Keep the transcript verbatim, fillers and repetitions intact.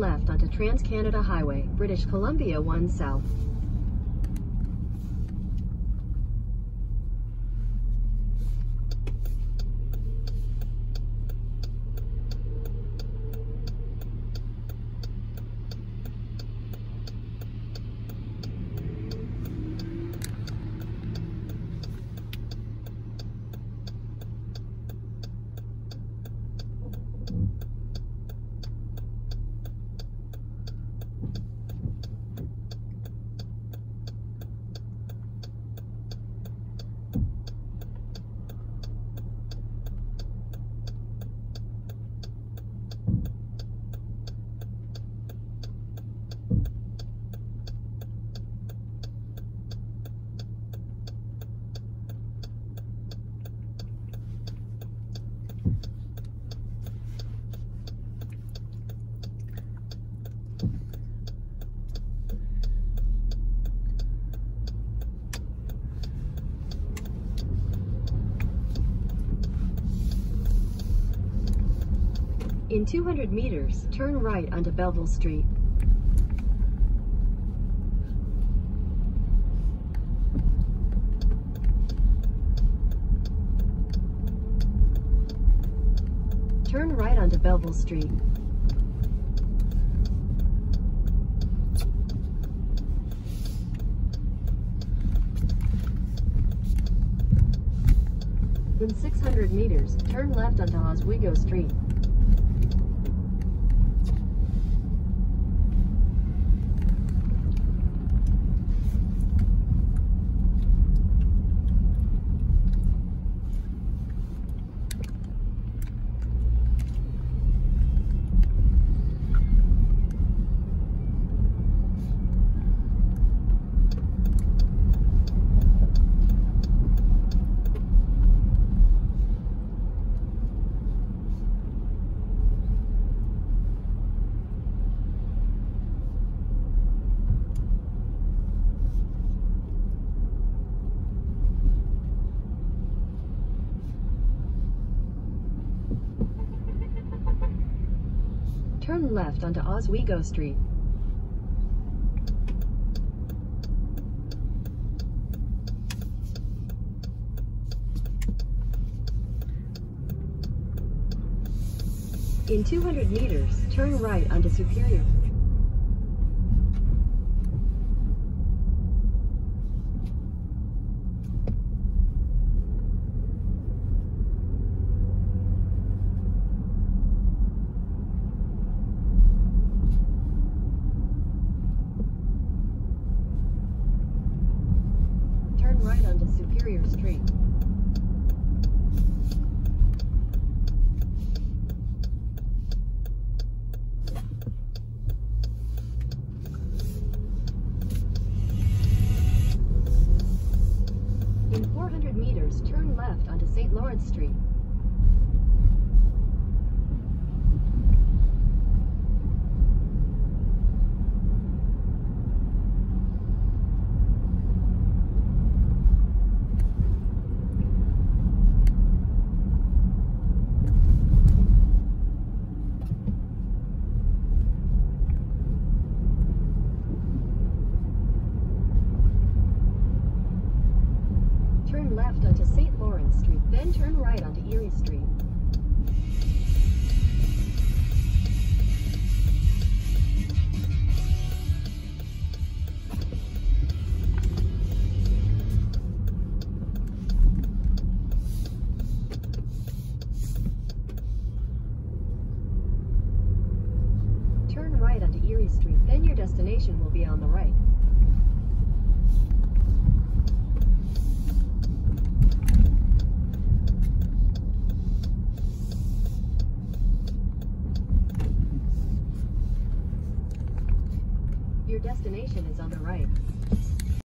left onto Trans-Canada Highway, British Columbia one South. In two hundred meters, turn right onto Belleville Street. Turn right onto Belleville Street. In six hundred meters, turn left onto Oswego Street. Turn left onto Oswego Street. In two hundred meters, turn right onto Superior. Right onto Superior Street. In four hundred meters, turn left onto Saint Lawrence Street. Turn left onto Saint Lawrence Street, then turn right onto Erie Street. Turn right onto Erie Street, then your destination will be on the right. Your destination is on the right.